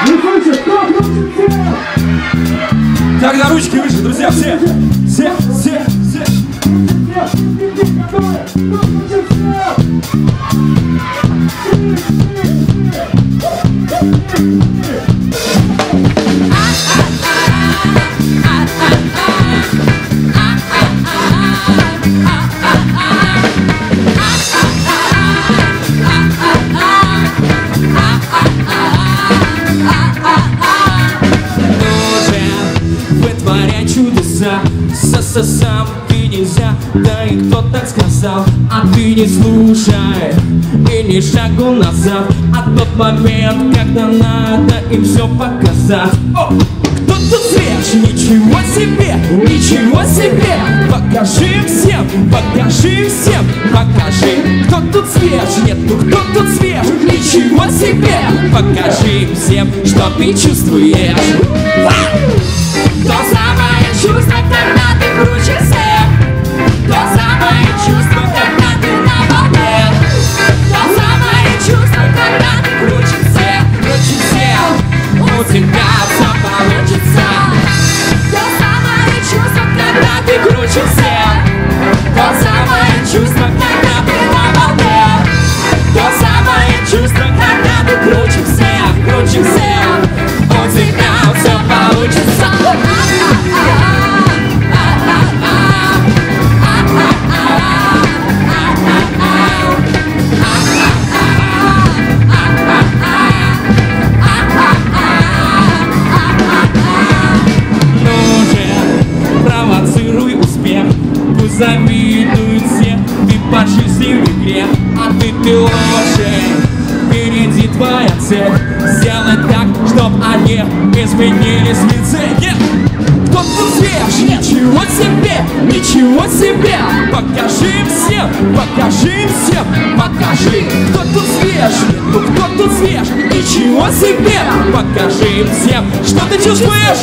Тогда ручки выше, друзья, все. Сам ты нельзя, да и кто так сказал? А ты не слушай и не шагу назад. А тот момент, когда надо им все показать. О! Кто тут свеж? Ничего себе, ничего себе. Покажи всем, покажи всем, покажи. Кто тут свеж? Нет, ну кто тут свеж? Ничего себе. Покажи всем, что ты чувствуешь. То самое чувство, когда ты круче всех. То самое чувство, когда ты на волне. То самое чувство, когда ты круче всех. Круче всех, у тебя все получится. То самое чувство, когда ты круче всех. То самое чувство, когда ты на волне. То самое чувство, когда ты круче всех. Круче всех, у тебя все получится. Завидуют все, ты по жизни в игре, а ты очень впереди твоя цель. Сделай так, чтоб они изменились в лице. Кто тут свеж? Ничего себе, ничего себе. Покажи всем, покажи всем, покажи. Кто тут свеж? Ну кто тут свеж? Ничего себе. Покажи всем, что ты чувствуешь.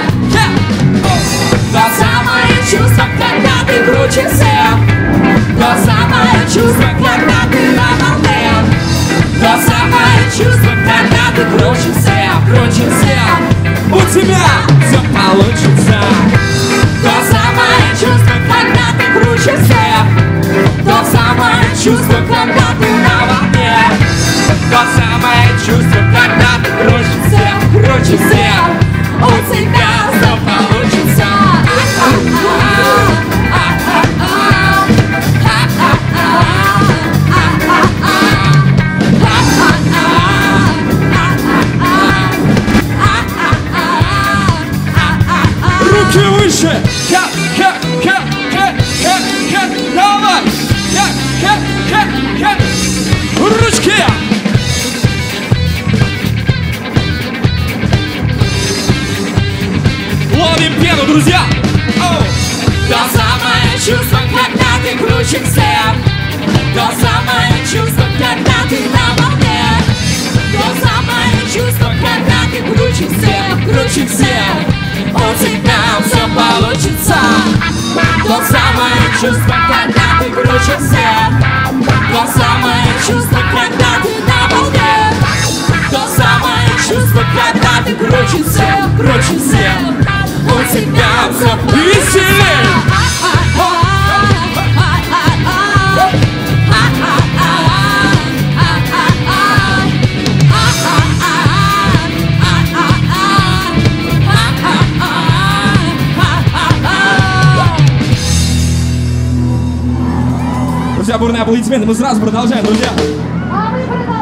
То самое чувство, когда ты круче всех. То самое чувство, когда ты на волне. То самое чувство, когда ты круче всех. Круче всех, у тебя все получится. То самое чувство, когда ты круче всех. То самое чувство, когда ты на волне. То самое чувство, когда ты круче всех. Круче всех, у тебя все получится. Руки выше! Давай! Ручки! Ловим пену, друзья! То самое чувство, когда ты круче всех. То самое чувство, когда ты на волне. То самое чувство, когда ты круче всех. Круче всех, у тебя все получится. То самое чувство, когда ты круче всех. То самое чувство, когда ты на волне. То самое чувство, когда ты круче всех. Круче всех, у тебя все веселее! Друзья, бурные аплодисменты, мы сразу продолжаем, друзья.